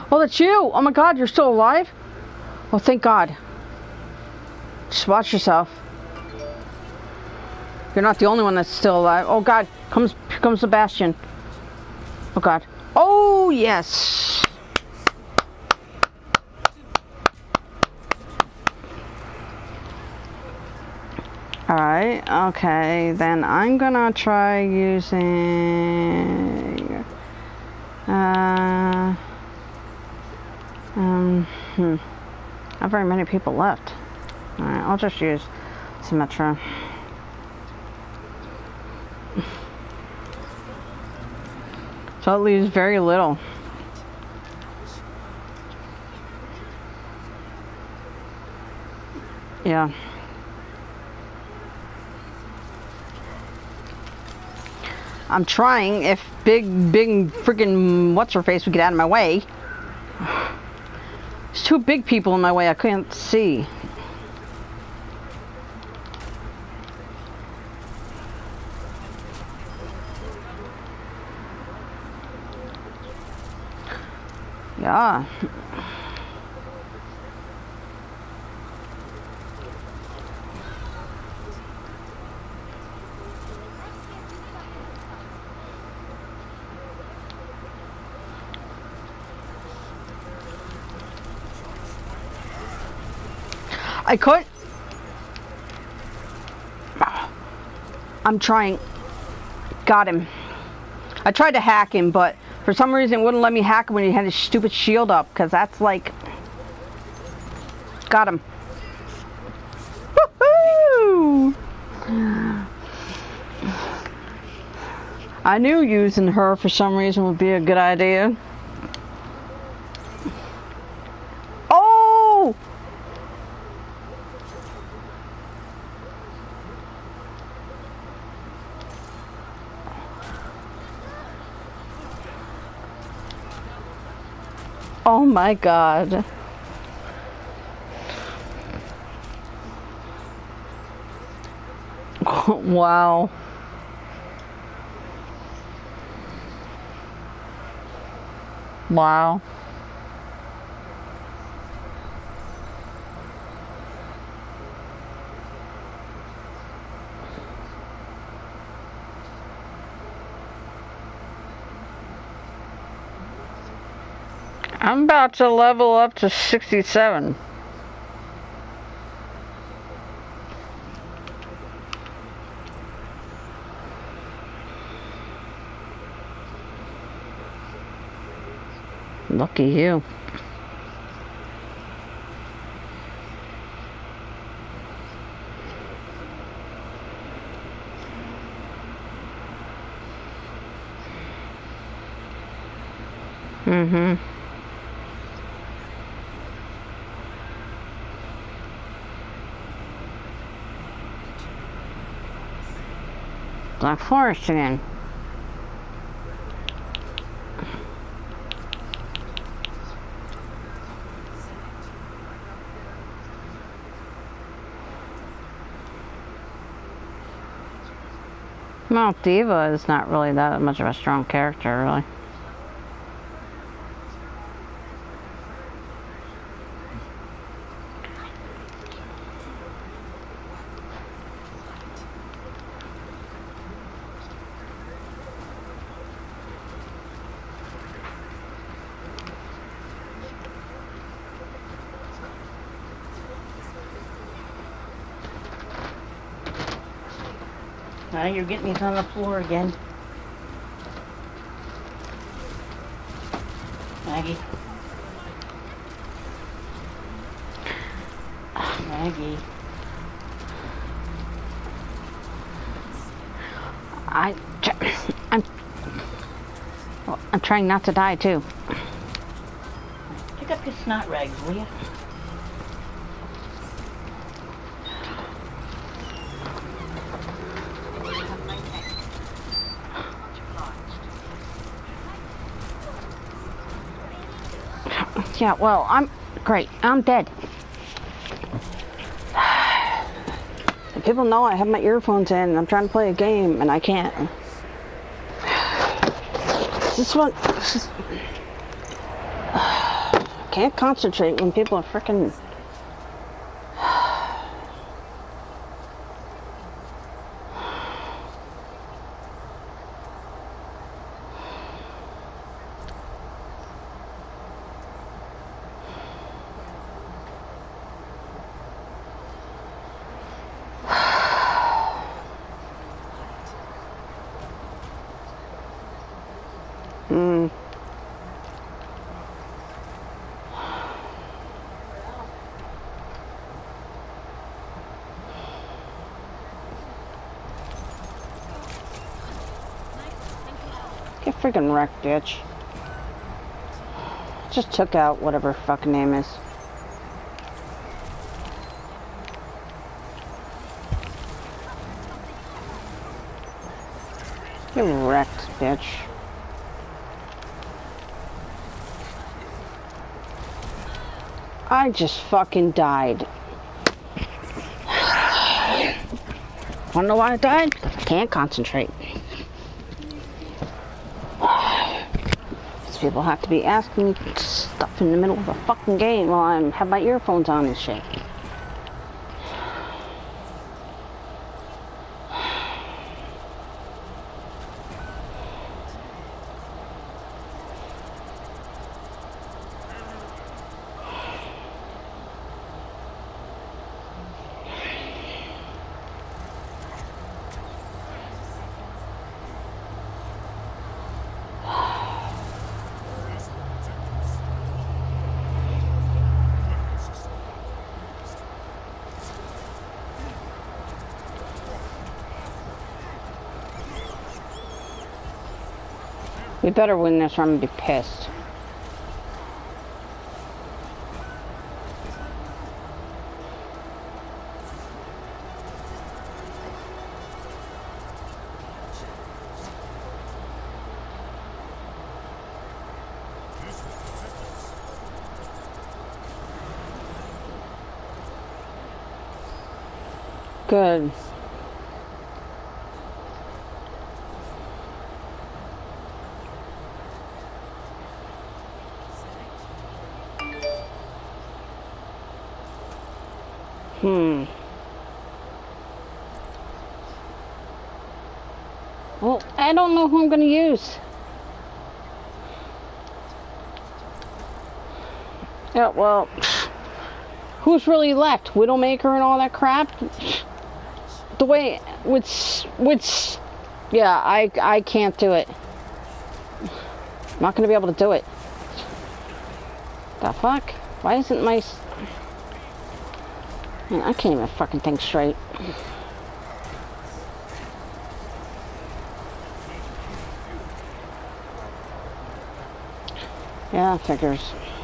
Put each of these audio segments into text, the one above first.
Oh, that's you! Oh my god, you're still alive? Oh, thank god. Just watch yourself. You're not the only one that's still alive. Oh god, here comes Sebastian. Oh god. Oh, yes! Alright, okay, then I'm gonna try using... Not very many people left. Alright, I'll just use Symmetra. So it leaves very little. Yeah. I'm trying. If big freaking what's-her-face would get out of my way. There's two big people in my way I couldn't see. Yeah. I could. I'm trying. Got him. I tried to hack him, but for some reason it wouldn't let me hack him when he had his stupid shield up, because that's like... Got him. Woohoo! I knew using her for some reason would be a good idea. Oh! Oh my god. Wow. Wow. I'm about to level up to 67. Lucky you. Mm-hmm. Black Forest again. Well, D.Va is not really that much of a strong character, really. Now you're getting these on the floor again. Maggie. Maggie. I'm trying not to die too. Pick up your snot rags, will you? Yeah, well, great. I'm dead. People know I have my earphones in and I'm trying to play a game and I can't. This one. Can't concentrate when people are freaking. Get freaking wrecked, bitch. Just took out whatever her fucking name is. Get wrecked, bitch. I just fucking died. Wanna know why I died? Because I can't concentrate. These people have to be asking me stuff in the middle of a fucking game while I have my earphones on and shit. We better win this or I'm gonna be pissed. Good. Well, I don't know who I'm gonna use. Yeah, well, who's really left? Widowmaker and all that crap? The way, yeah, I can't do it. I'm not gonna be able to do it. The fuck? Why isn't my... Man, I can't even fucking think straight. Yeah, figures.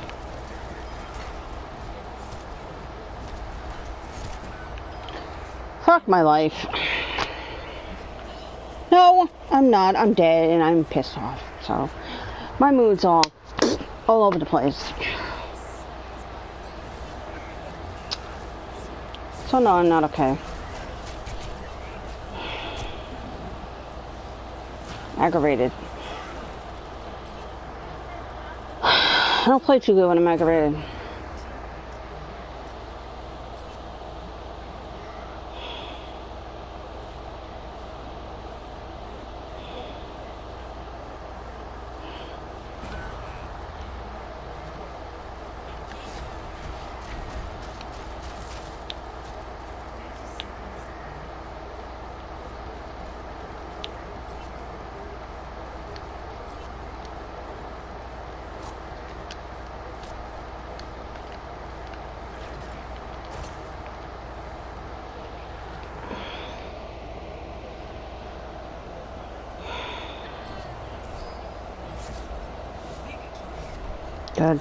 Fuck my life. No, I'm not. I'm dead and I'm pissed off. So, my mood's all over the place. So no, I'm not okay. Aggravated. I don't play too good when I'm aggravated. Good.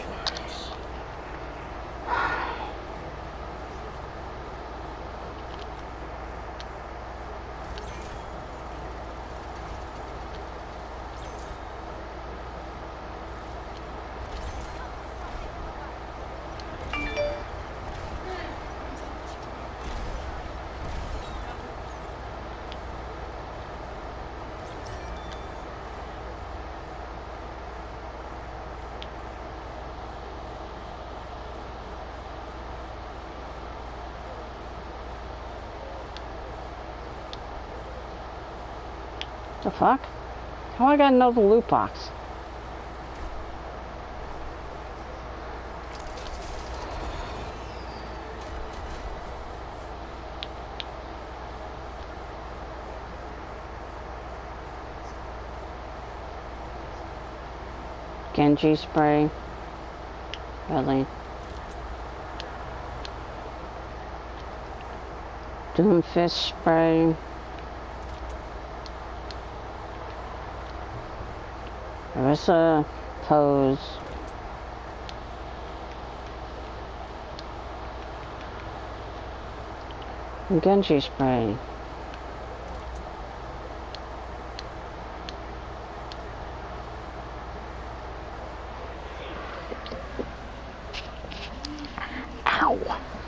The fuck? How I gotta know the loot box? Genji spray. Really? Doomfist spray. Orisa pose. Genji spray. Ow.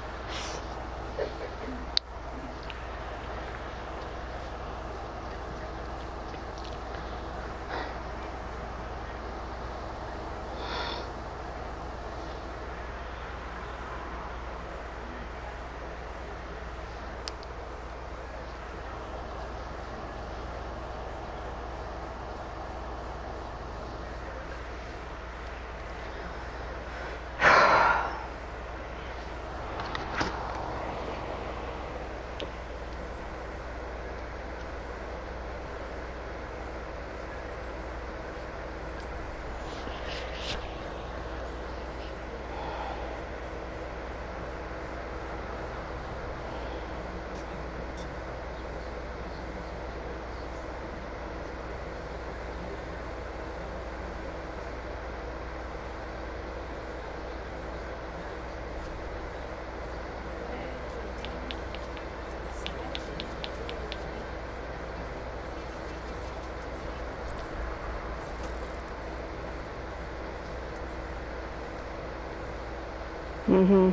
Mm-hmm.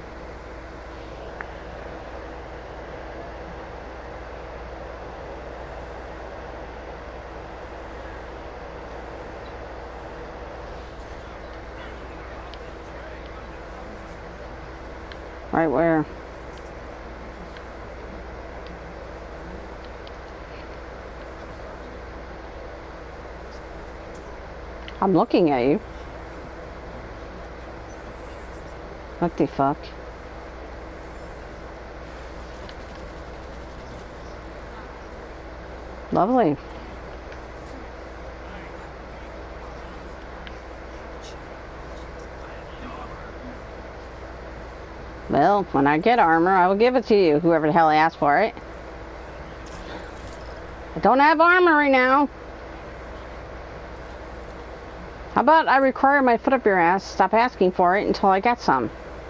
Right where? I'm looking at you. What the fuck? Lovely. Well, when I get armor, I will give it to you, whoever the hell asked for it. I don't have armor right now. How about I require my foot up your ass, stop asking for it until I get some.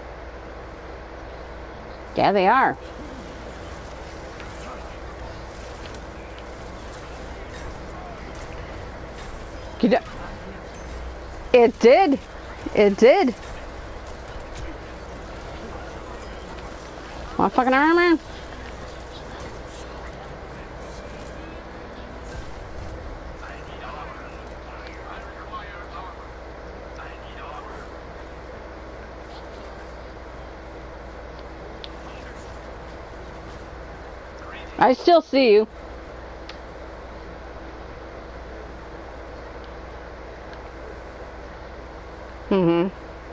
Yeah, they are. It did. It did. Want fucking armor? I still see you. Mm-hmm.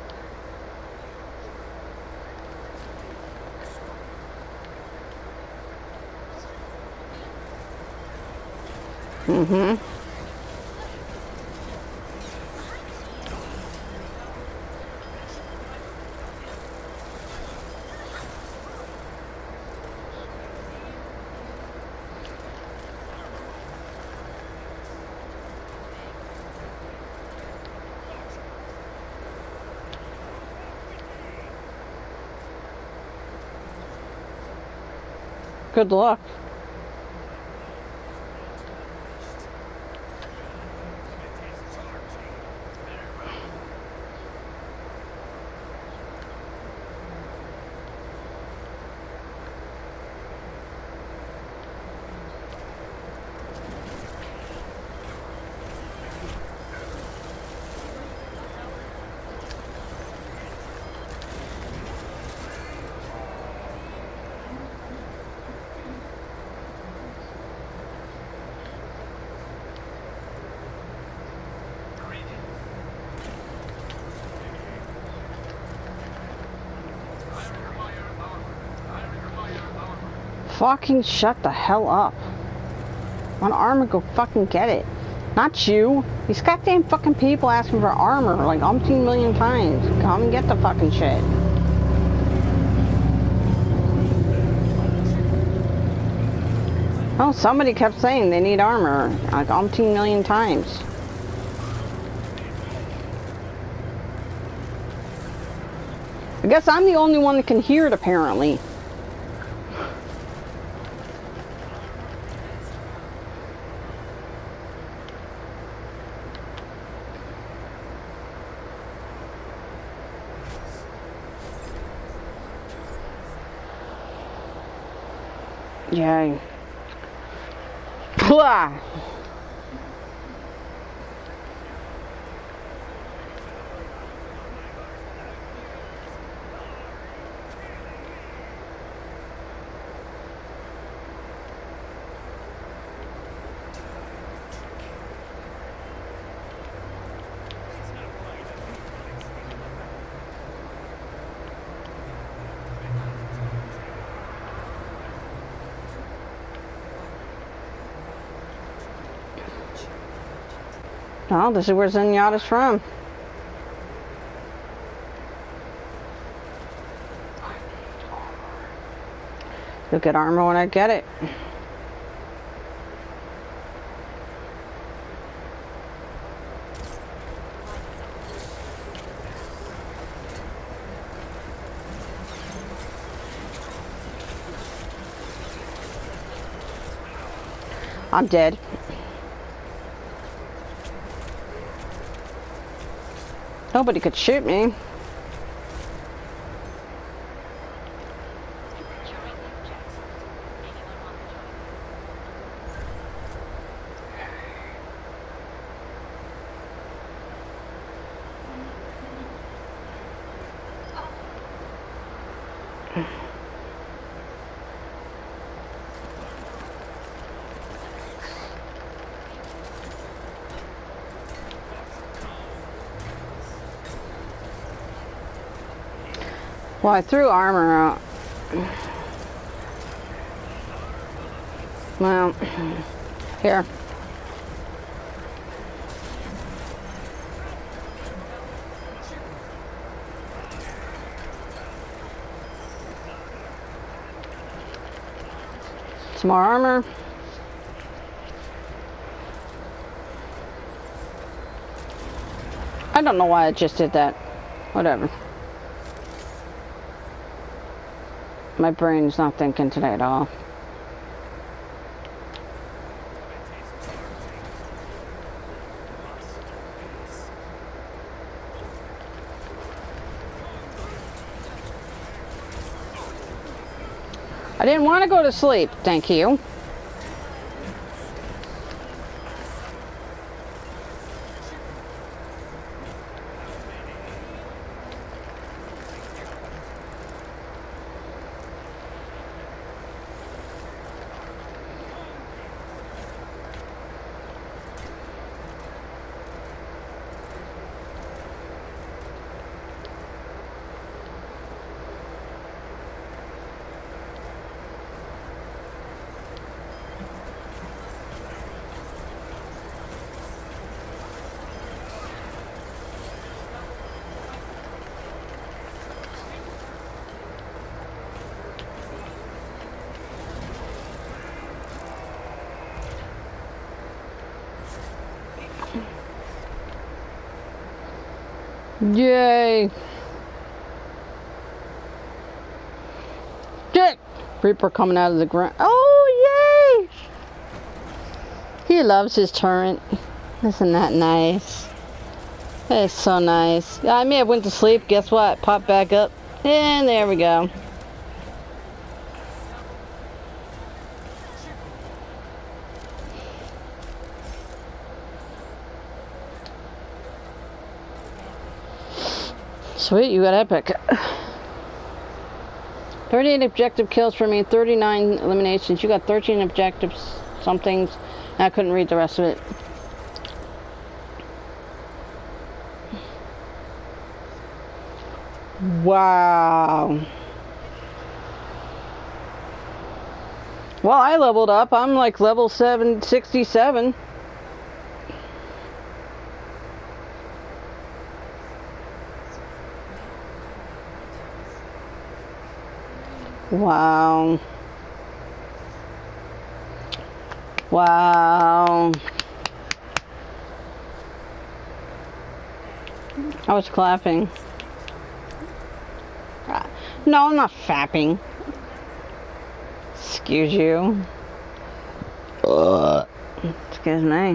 Mm-hmm. Good luck. fucking shut the hell up. Want armor, go fucking get it. Not you. These goddamn fucking people asking for armor like umpteen million times. Come and get the fucking shit. Oh, somebody kept saying they need armor like umpteen million times. I guess I'm the only one that can hear it, apparently. Yay. Blah. Oh, this is where Zenyatta's from. You'll get armor when I get it. I'm dead. Nobody could shoot me. Well, I threw armor out. Well, here. Some more armor. I don't know why I just did that. Whatever. My brain's not thinking today at all. I didn't want to go to sleep, thank you. Yay! Get Reaper coming out of the ground. Oh, yay! He loves his turret. Isn't that nice? It's so nice. I may have went to sleep. Guess what? Pop back up. And there we go. Sweet, you got epic. 38 objective kills for me, 39 eliminations. You got 13 objectives, somethings. I couldn't read the rest of it. Wow. Well, I leveled up. I'm like level 767. Wow. Wow. I was clapping. No, I'm not fapping. Excuse you. Excuse me.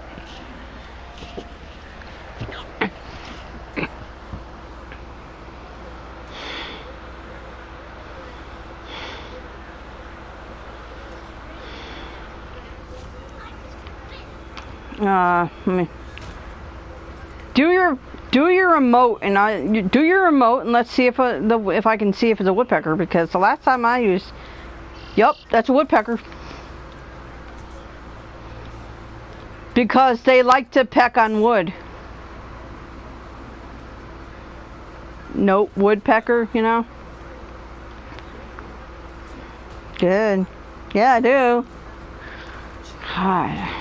Do your remote and do your remote and let's see if I can see if it's a woodpecker, because the last time I used, yep, that's a woodpecker. Because they like to peck on wood. Nope, woodpecker, you know. Good. Yeah, I do. God.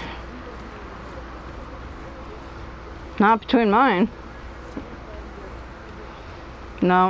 Not between mine. No.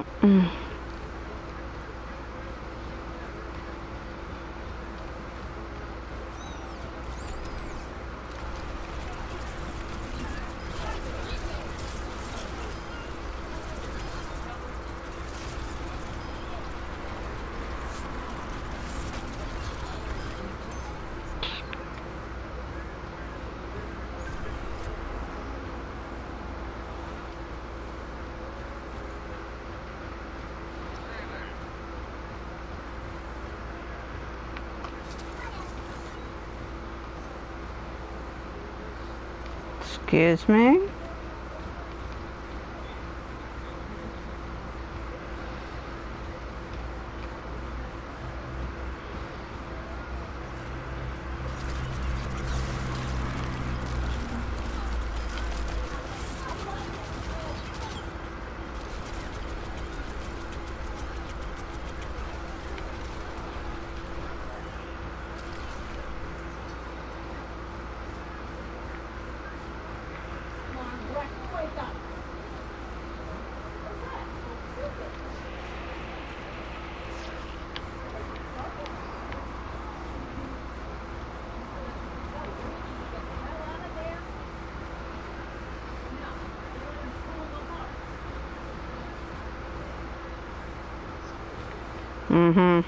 Excuse me? Mm-hmm.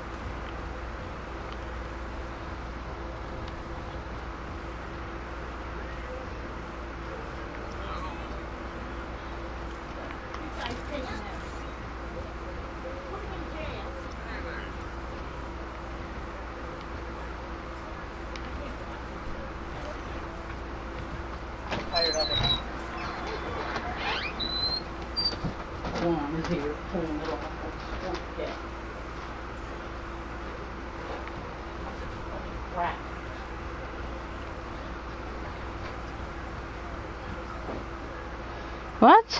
What?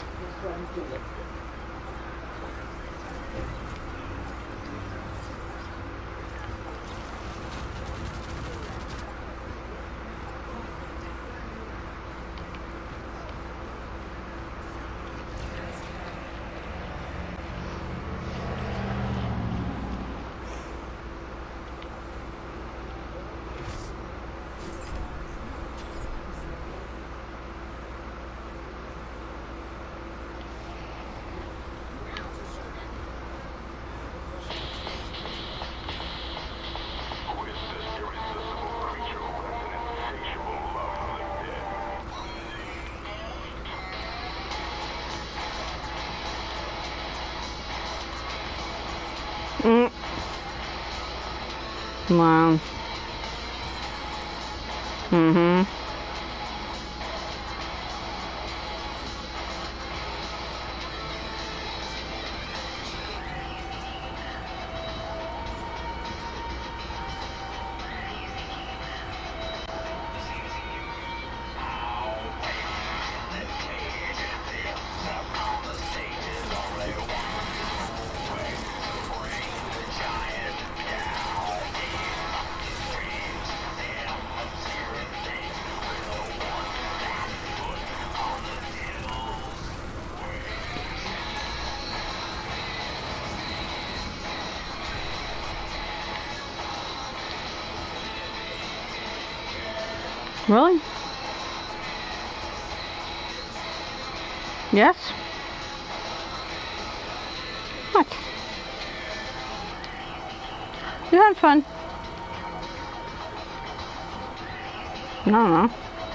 Wow. Mm-hmm. Really? Yes? What? You had fun. I don't know.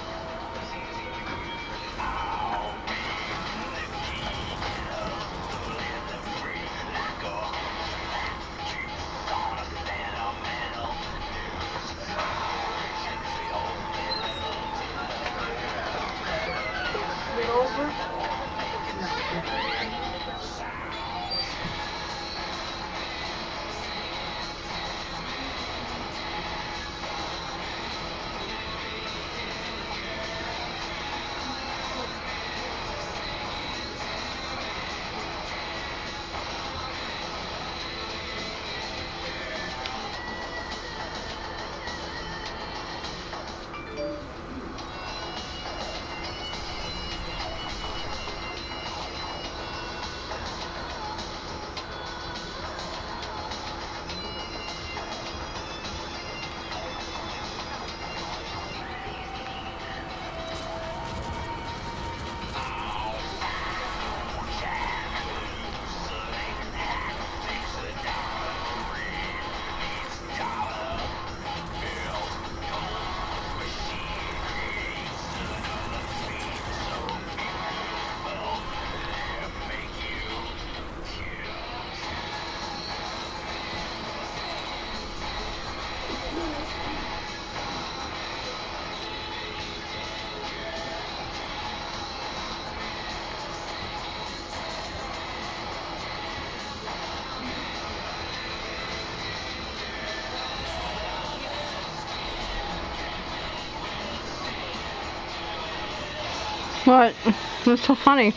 What? What's so funny?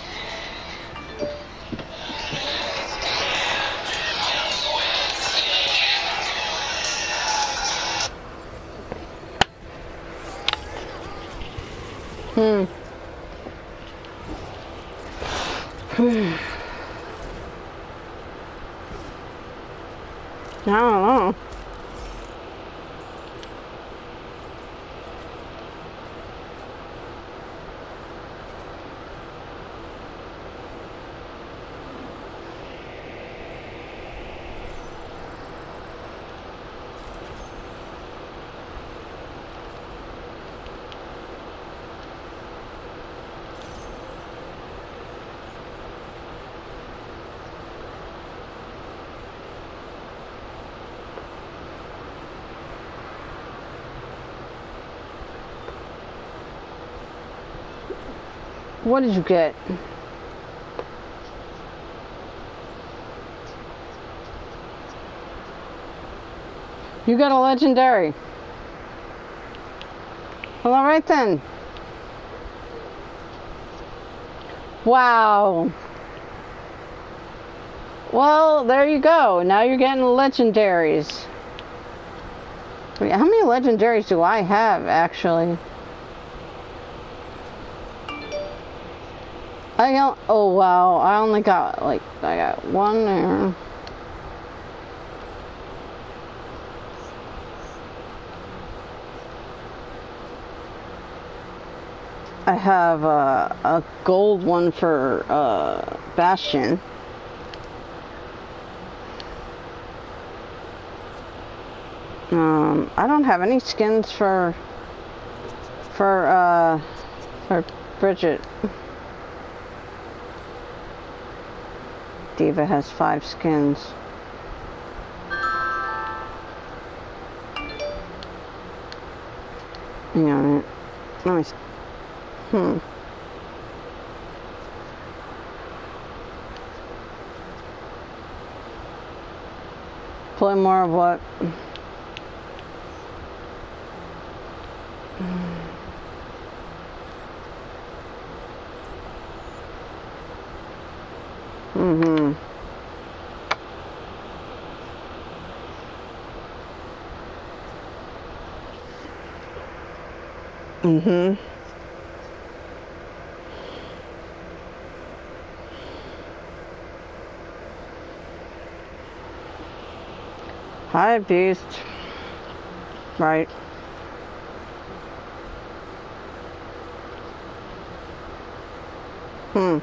I don't know. What did you get? You got a legendary. Well, alright then. Wow. Well, there you go. Now you're getting legendaries. Wait, how many legendaries do I have, actually? I don't, oh wow, I only got, like, I got one there. I have a gold one for Bastion. I don't have any skins for Bridget. D.Va has 5 skins. Hang on a minute. Let me see. Play more of what? Hi, Beast. Right. Hmm.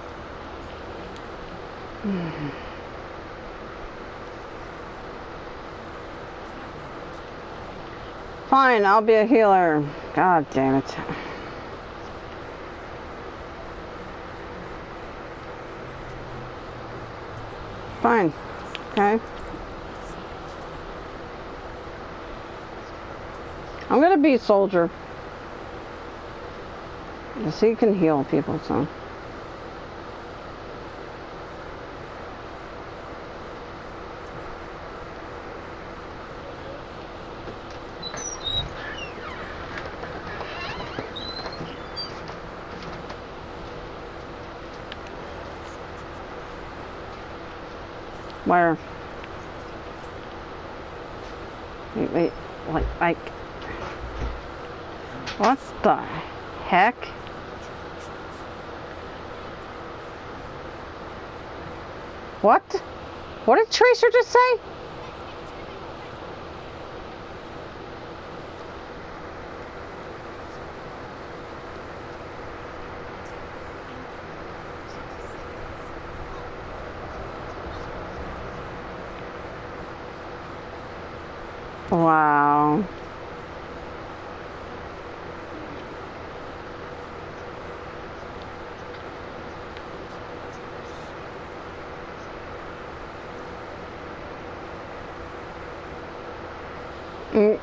Fine, I'll be a healer. God damn it. Fine. Okay. I'm gonna be a soldier. Yes, he can heal people, so. Where? Wait, like, what the heck? What? What did Tracer just say? Wow. Mm.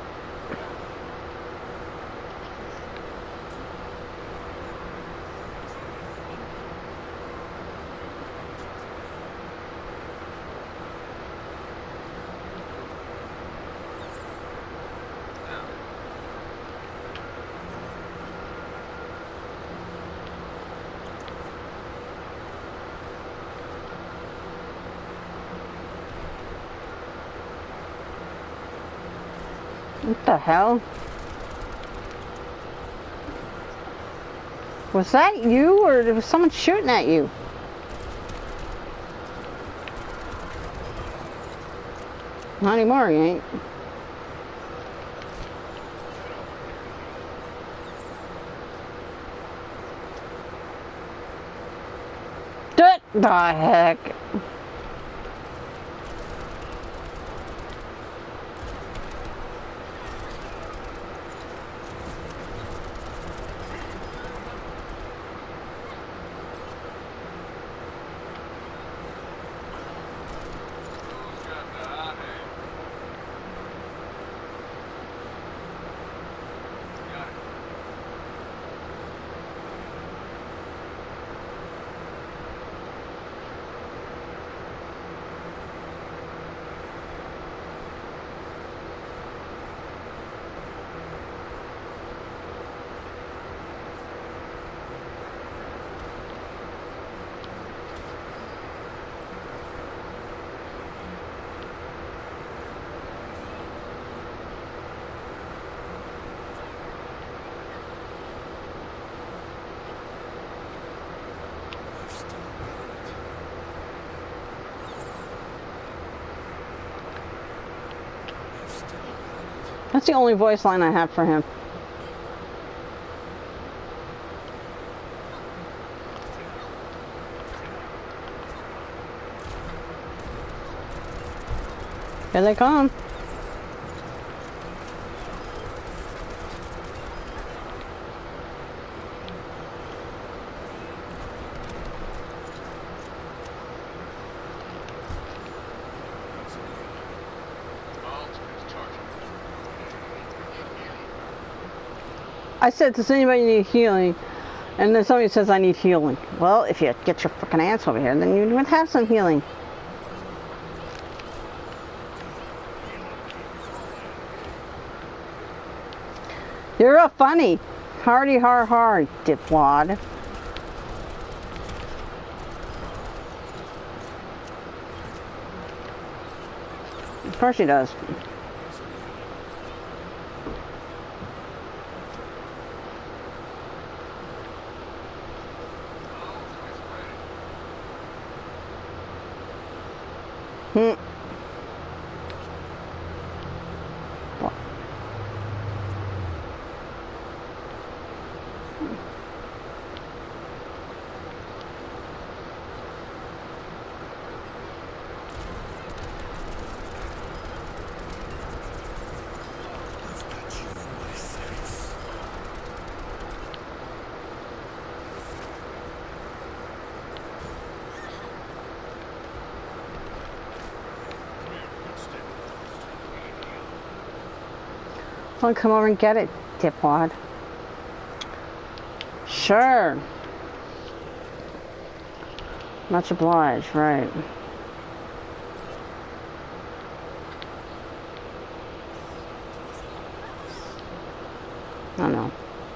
What the hell? Was that you, or was someone shooting at you? Not anymore, you ain't. What the heck? That's the only voice line I have for him. Here they come. I said, does anybody need healing? And then somebody says, I need healing. Well, if you get your fucking ass over here, then you would have some healing. You're a funny. Hardy har har, dipwad. Of course she does. Hmm. Well, come over and get it, dipwad. Sure. Much obliged, right. I don't know.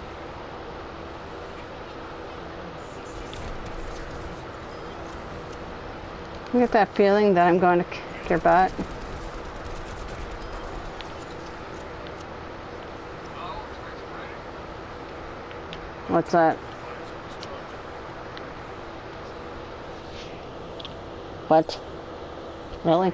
I get that feeling that I'm going to kick your butt. What's that? What? Really?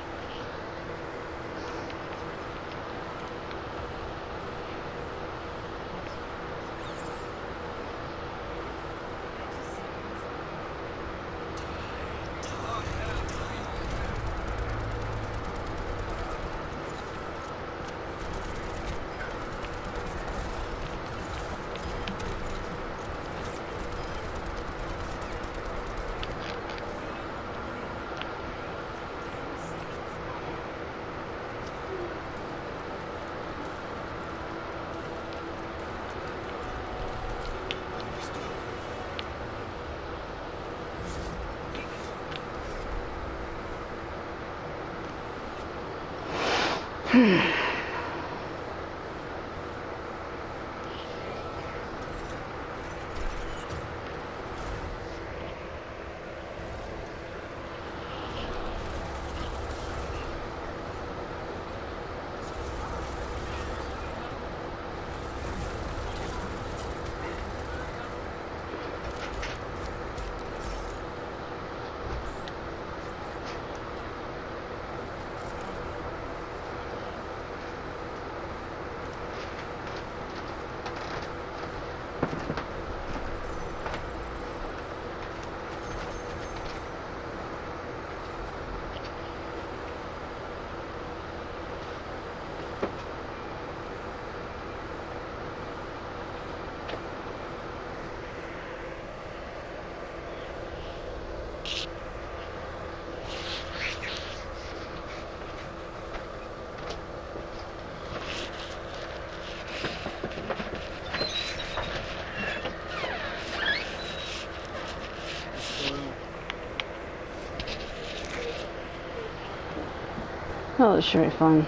Oh, this should be fun.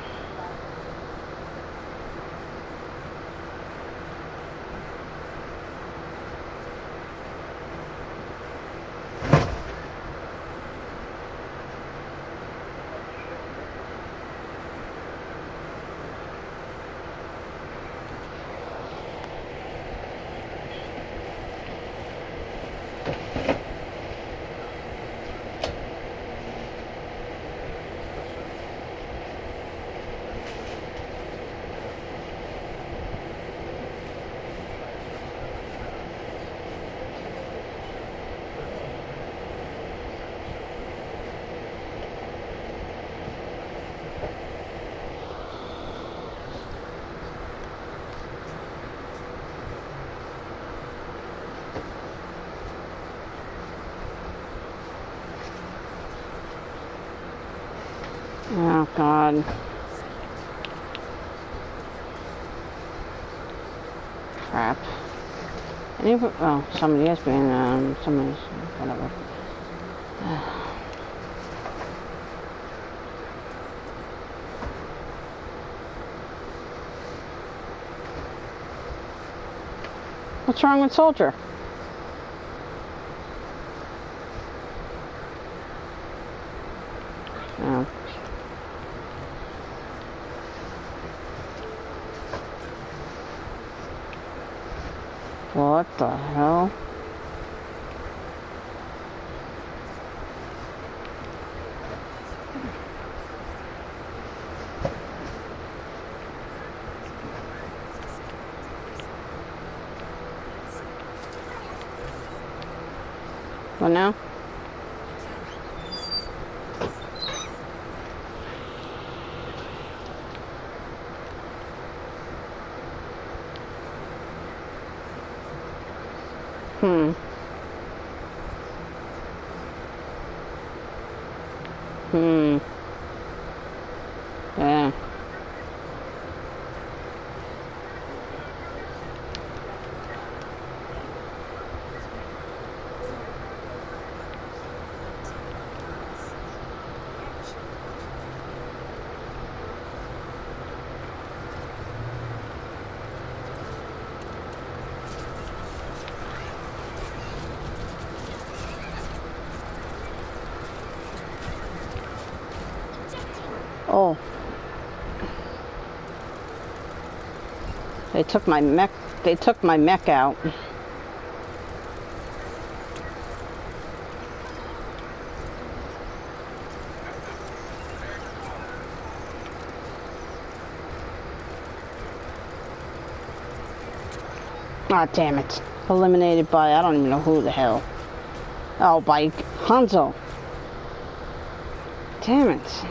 Oh, God. Crap. Oh, somebody is being, somebody's, whatever. What's wrong with Soldier? Oh. What the hell? What now? Hmm. Yeah. Oh. They took my mech. They took my mech out. Ah, damn it. Eliminated by, I don't even know who the hell. Oh, by Hanzo. Damn it.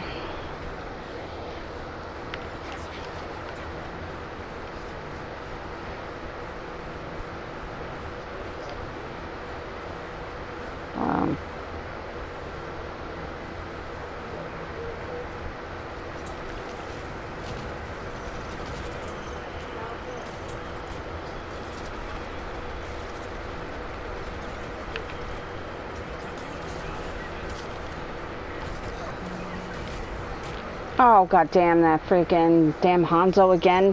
Oh, god damn that freaking damn Hanzo again.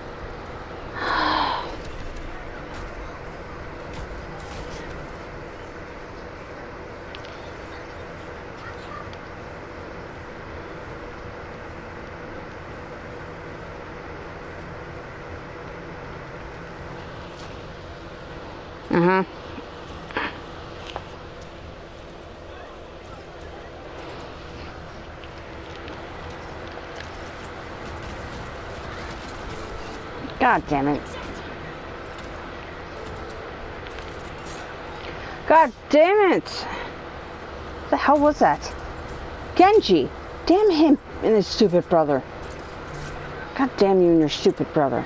Uh-huh. God damn it. God damn it! What the hell was that? Genji! Damn him and his stupid brother. God damn you and your stupid brother.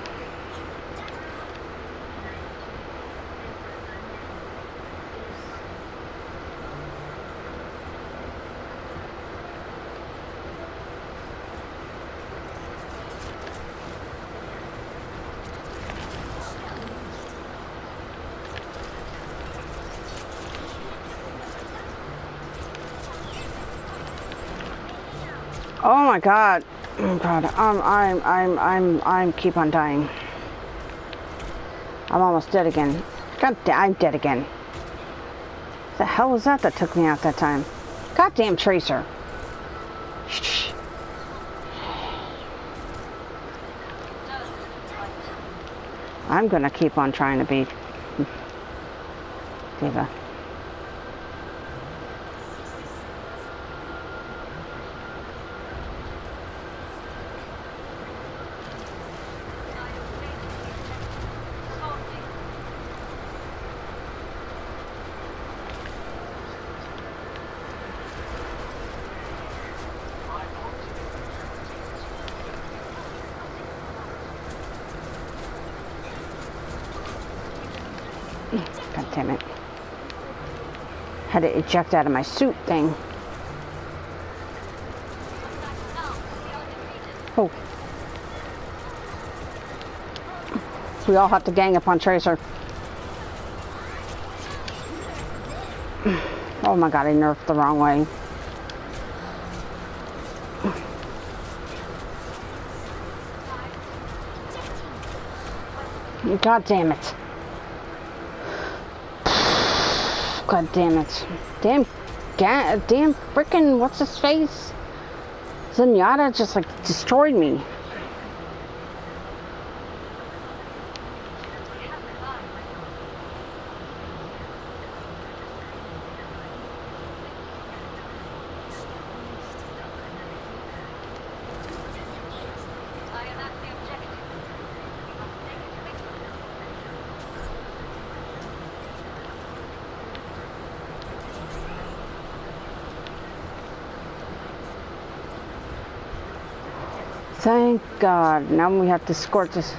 Oh my god. Oh god. I'm keep on dying. I'm almost dead again. God damn, I'm dead again. What the hell was that took me out that time? Goddamn Tracer. Shh. I'm gonna keep on trying to beat D.Va. God damn it. Had to eject out of my suit thing. Oh. We all have to gang up on Tracer. Oh my god, I nerfed the wrong way. God damn it. God damn it. Damn frickin' what's his face? Zenyatta just like destroyed me. Thank God. Now we have to escort this.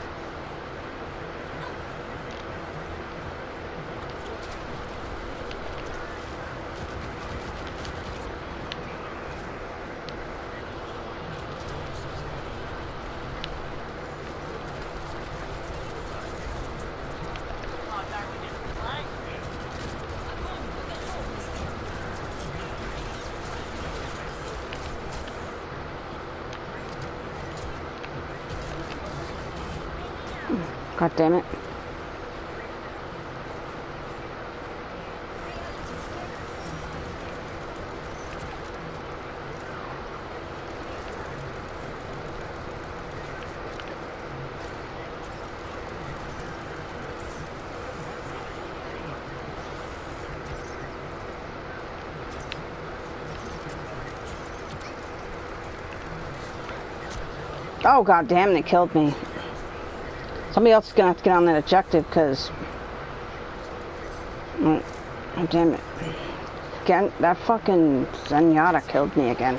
God damn it. Oh god damn, they killed me. Somebody else is gonna have to get on that objective because oh damn it. Again, that fucking Zenyatta killed me again.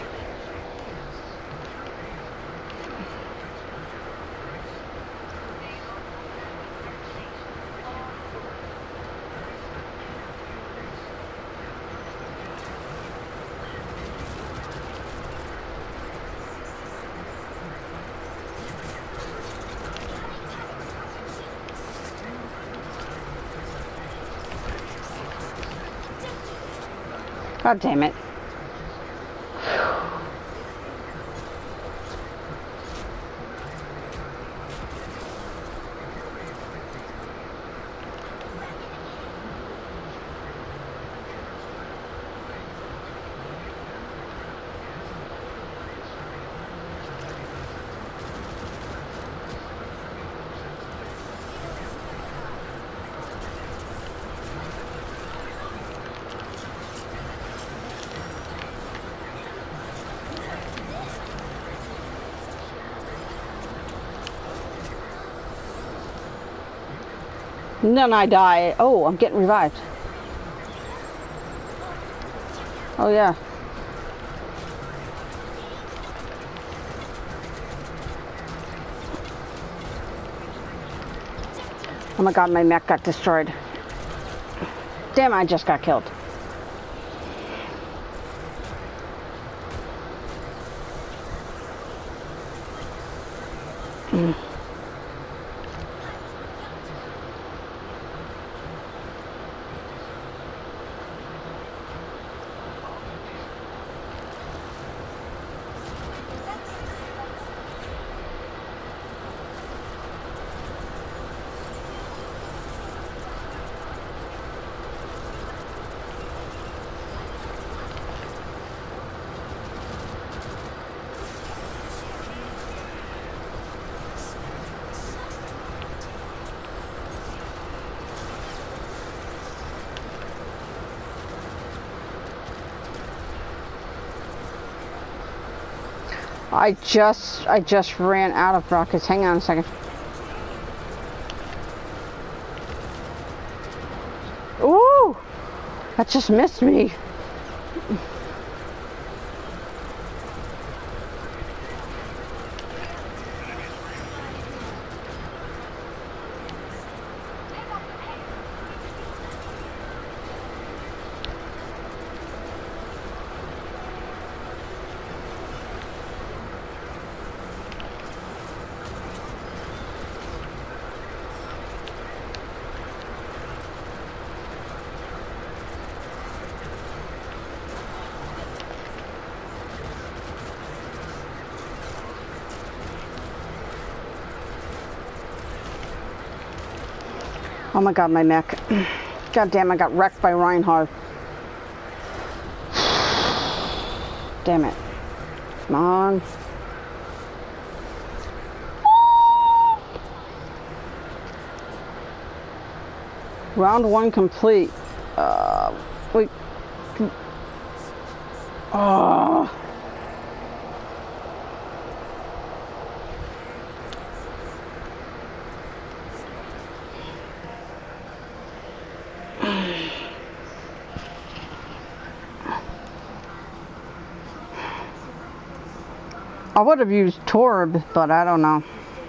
God damn it. And then I die. Oh, I'm getting revived. Oh yeah. Oh my god, my mech got destroyed. Damn, I just got killed. I just ran out of rockets. Hang on a second. Ooh! That just missed me. Oh my god, my mech. God damn, I got wrecked by Reinhardt. Damn it. Come on. Round one complete. Wait. Oh. I would have used Torb, but I don't know.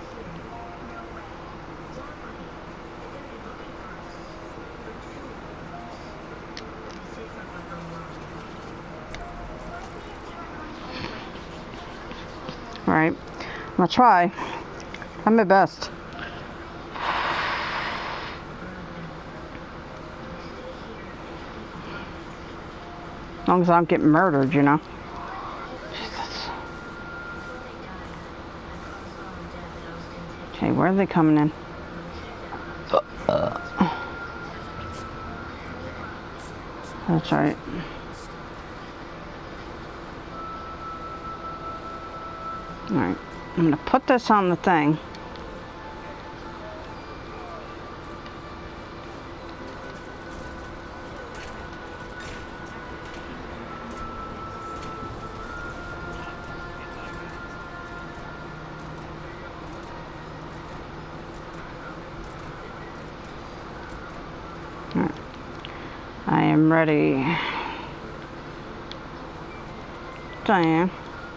Alright, I'm gonna try. I'm my best. As long as I don't get murdered, you know. Okay, where are they coming in? That's right. Alright, I'm gonna put this on the thing. am ready. Diane.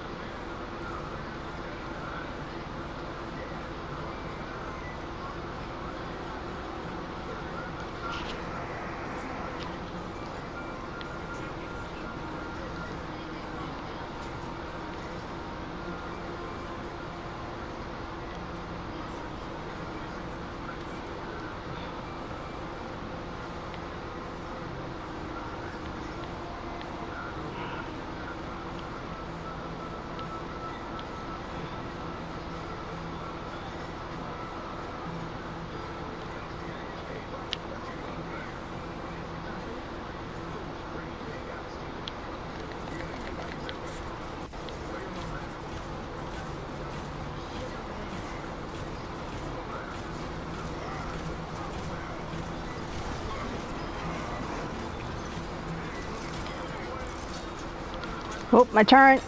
Oh, my turn.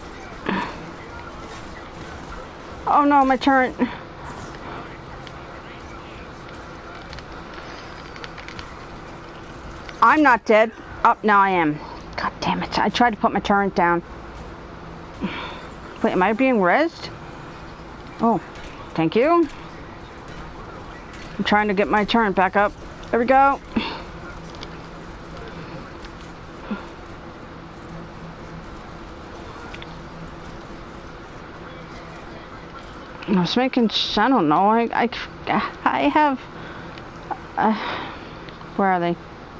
Oh no, my turn. I'm not dead. Oh, now I am. God damn it. I tried to put my turret down. Wait, am I being rezzed? Oh, thank you. I'm trying to get my turret back up. There we go. I was making, I don't know, I have, where are they?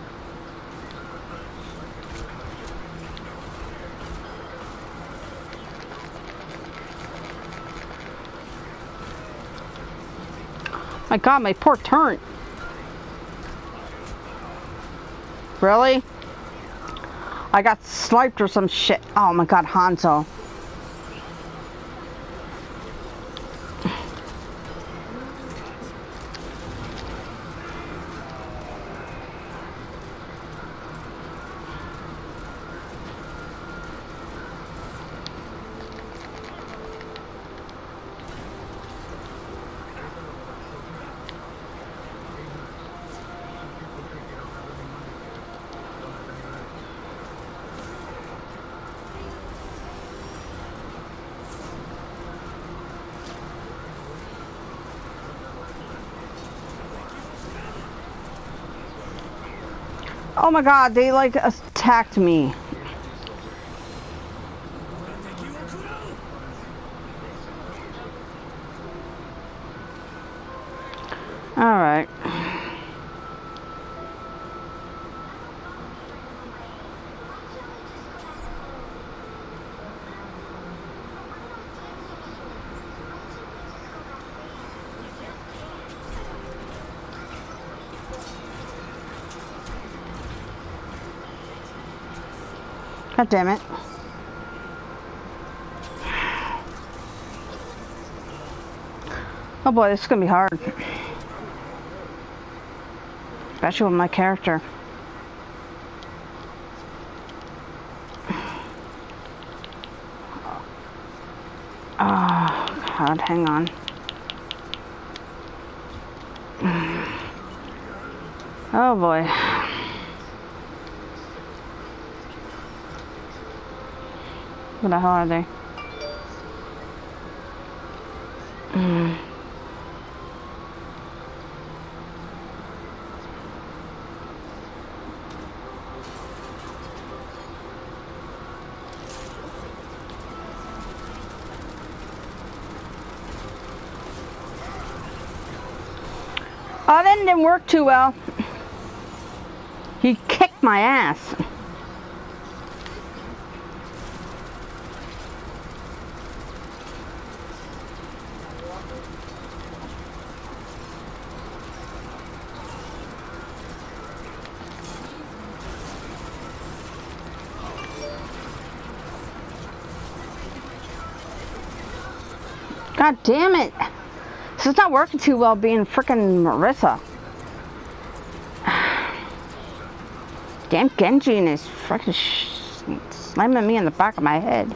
My God, my poor turret. Really? I got sniped or some shit. Oh my God, Hanzo. Oh my God, they like attacked me. All right. God damn it. Oh boy, this is gonna be hard. Especially with my character. Oh God, hang on. Oh boy. What the hell are they? Oh, that didn't work too well. He kicked my ass. God damn it. This is not working too well being frickin' Marissa. Damn Genji and his frickin' slamming me in the back of my head.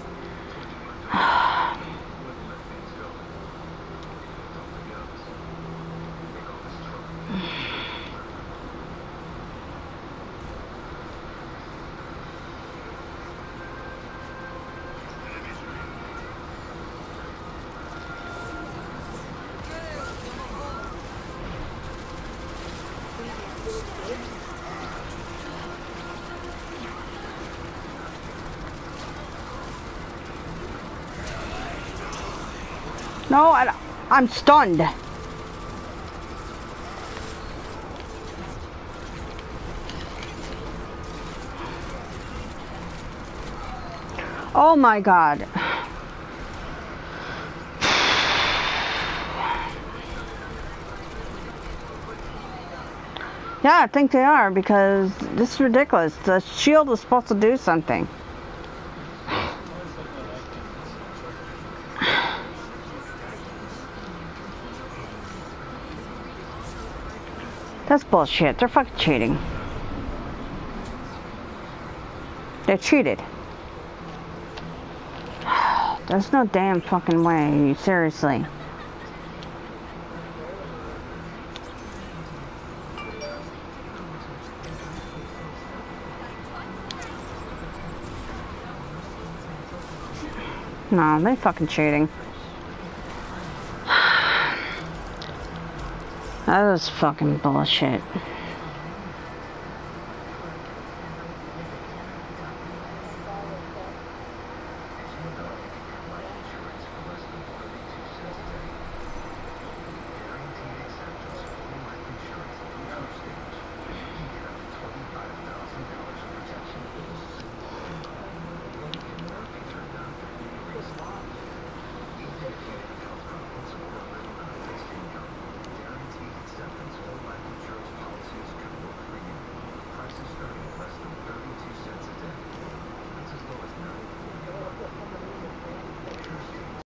No, I'm stunned. Oh my god. Yeah, I think they are, because this is ridiculous. The shield was supposed to do something. That's bullshit. They're fucking cheating. They cheated. There's no damn fucking way. Seriously. No, they fucking cheating. That was fucking bullshit.